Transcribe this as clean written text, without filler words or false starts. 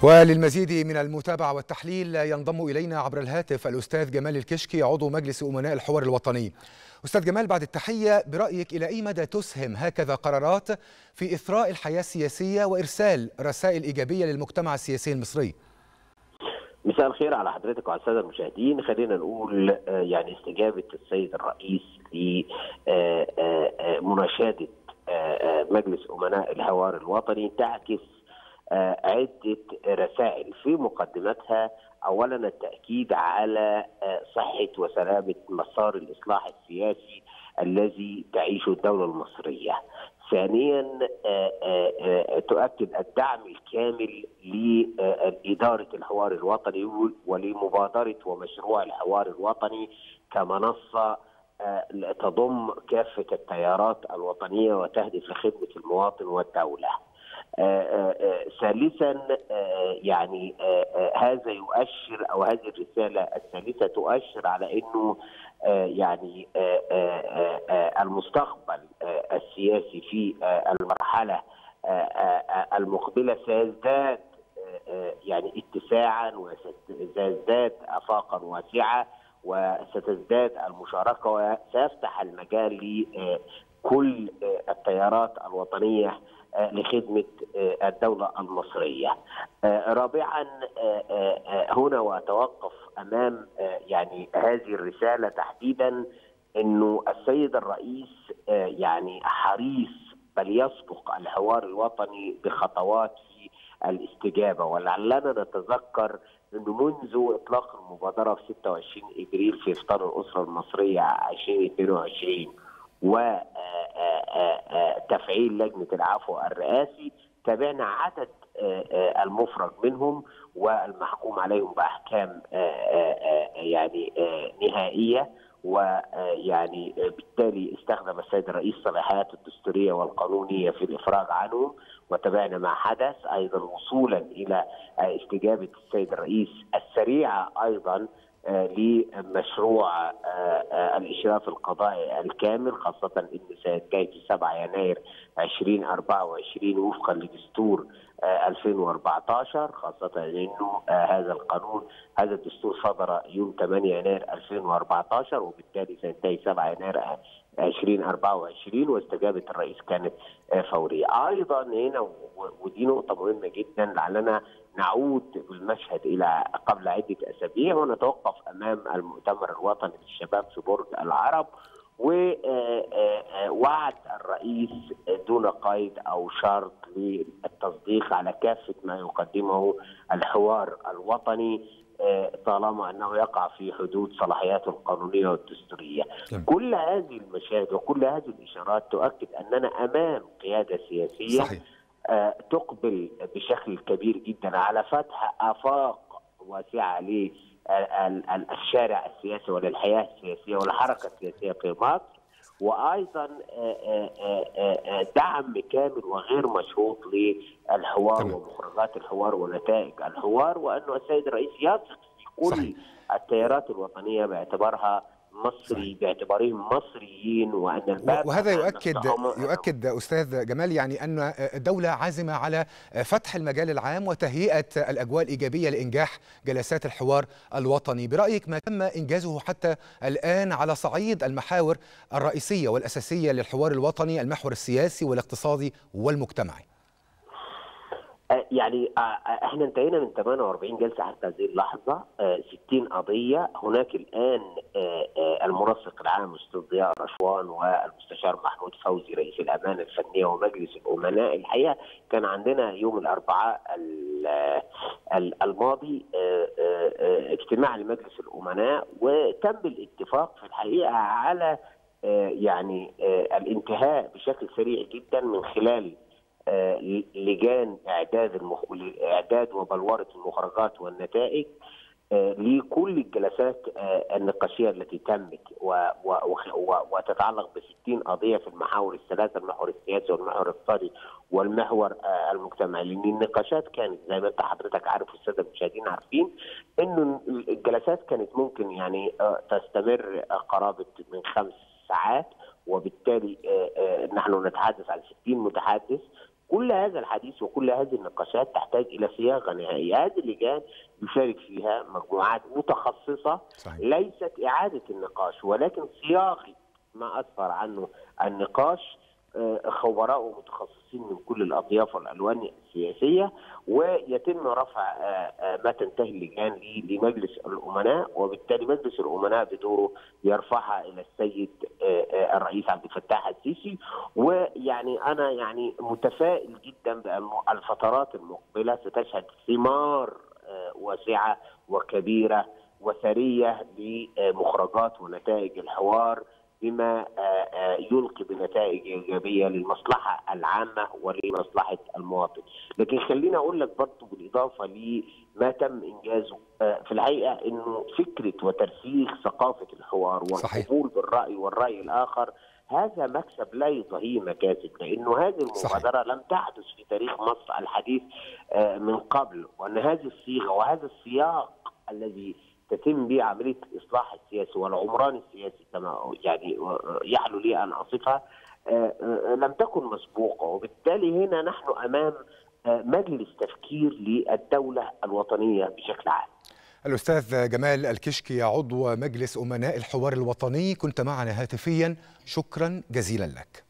وللمزيد من المتابعة والتحليل ينضم إلينا عبر الهاتف الأستاذ جمال الكشكي عضو مجلس أمناء الحوار الوطني. أستاذ جمال، بعد التحية، برأيك إلى أي مدى تسهم هكذا قرارات في إثراء الحياة السياسية وإرسال رسائل إيجابية للمجتمع السياسي المصري؟ مساء الخير على حضرتك وعلى الساده المشاهدين. خلينا نقول يعني استجابه السيد الرئيس لمناشده مجلس امناء الحوار الوطني تعكس عده رسائل، في مقدمتها اولا التاكيد على صحه وسلامه مسار الاصلاح السياسي الذي تعيشه الدوله المصريه. ثانيا تؤكد الدعم الكامل لإدارة الحوار الوطني ولمبادرة ومشروع الحوار الوطني كمنصة تضم كافة التيارات الوطنية وتهدف لخدمة المواطن والدولة. ثالثا يعني هذا يؤشر، أو هذه الرسالة الثالثة تؤشر على أنه يعني المستقبل السياسي في المرحلة المقبلة سيزداد يعني اتساعا وسيزداد آفاقا واسعة، وستزداد المشاركة، وسيفتح المجال لكل التيارات الوطنية لخدمة الدولة المصرية. رابعا هنا وأتوقف أمام يعني هذه الرسالة تحديدا، أنه السيد الرئيس يعني حريص بل يسبق الحوار الوطني بخطوات في الاستجابة. ولعلنا نتذكر أنه منذ إطلاق المبادرة في 26 إبريل في إفطار الأسرة المصرية 2022 وتفعيل لجنة العفو الرئاسي، تابعنا عدد المفرج منهم والمحكوم عليهم بأحكام يعني نهائية، ويعني بالتالي استخدم السيد الرئيس صلاحياته الدستورية والقانونية في الإفراج عنهم، وتابعنا ما حدث أيضا وصولا إلى استجابة السيد الرئيس السريعة أيضا لمشروع الإشراف القضائي الكامل، خاصة أنه سينتهي في 7 يناير 2024 وفقا لدستور 2014، خاصة أنه هذا القانون هذا الدستور صدر يوم 8 يناير 2014 وبالتالي سينتهي 7 يناير 2024، واستجابة الرئيس كانت فورية. أيضا هنا ودي نقطة مهمة جدا، لعلنا نعود بالمشهد إلى قبل عدة أسابيع ونتوقف أمام المؤتمر الوطني للشباب في برج العرب، ووعد الرئيس دون قيد أو شرط للتصديق على كافة ما يقدمه الحوار الوطني طالما أنه يقع في حدود صلاحياته القانونية والدستورية. كل هذه المشاهد وكل هذه الإشارات تؤكد أننا أمام قيادة سياسية صحيح. تقبل بشكل كبير جدا على فتح آفاق واسعة للشارع السياسي وللحياة السياسية والحركة السياسية في مصر، وأيضا دعم كامل وغير مشروط للحوار ومخرجات الحوار ونتائج الحوار، وأنه السيد الرئيس يثق في كل صحيح. التيارات الوطنية باعتبارهم مصريين، وأن الباب وهذا يؤكد أستاذ جمال يعني أن الدولة عازمة على فتح المجال العام وتهيئة الأجواء الإيجابية لإنجاح جلسات الحوار الوطني. برأيك ما تم إنجازه حتى الآن على صعيد المحاور الرئيسية والأساسية للحوار الوطني، المحور السياسي والاقتصادي والمجتمعي؟ يعني احنا انتهينا من 48 جلسه حتى هذه اللحظه، 60 قضيه. هناك الان المنسق العام استاذ ضياء رشوان والمستشار محمود فوزي رئيس الامانه الفنيه ومجلس الامناء. الحقيقه كان عندنا يوم الاربعاء الماضي اجتماع لمجلس الامناء، وتم الاتفاق في الحقيقه على يعني الانتهاء بشكل سريع جدا من خلال لجان اعداد وبلوره المخرجات والنتائج لكل الجلسات النقاشيه التي تمت، وتتعلق ب60 قضيه في المحاور الثلاثه، المحور السياسي والمحور الاقتصادي والمحور المجتمعي. لان النقاشات كانت زي ما انت حضرتك عارف والساده المشاهدين عارفين انه الجلسات كانت ممكن يعني تستمر قرابه من 5 ساعات، وبالتالي نحن نتحدث عن 60 متحدث كل هذا الحديث وكل هذه النقاشات تحتاج الى صياغه نهائيه، هذه اللجان يشارك فيها مجموعات متخصصه. صحيح. ليست اعاده النقاش ولكن صياغه ما اسفر عنه النقاش، خبراء ومتخصصين من كل الاطياف والالوان السياسيه، ويتم رفع ما تنتهي اللجان لمجلس الامناء، وبالتالي مجلس الامناء بدوره يرفعها الى السيد الرئيس عبد الفتاح السيسي. ويعني انا يعني متفائل جدا بان الفترات المقبله ستشهد ثمار واسعه وكبيره وثريه لمخرجات ونتائج الحوار، بما يلقي بنتائج ايجابيه للمصلحه العامه ولمصلحه المواطن. لكن خليني اقول لك برضه بالاضافه لما تم انجازه في الحقيقه انه فكره وترسيخ ثقافه الحوار والقبول بالراي والراي الاخر هذا مكسب لا يضاهيه مكاسب، لانه هذه المبادره لم تحدث في تاريخ مصر الحديث من قبل، وان هذه الصيغه وهذا السياق الذي تتم به عمليه الاصلاح السياسي والعمران السياسي كما يعني يحلو لي ان اصفها لم تكن مسبوقه، وبالتالي هنا نحن امام مجلس تفكير للدوله الوطنيه بشكل عام. الأستاذ جمال الكشكي عضو مجلس أمناء الحوار الوطني كنت معنا هاتفيا، شكرا جزيلا لك.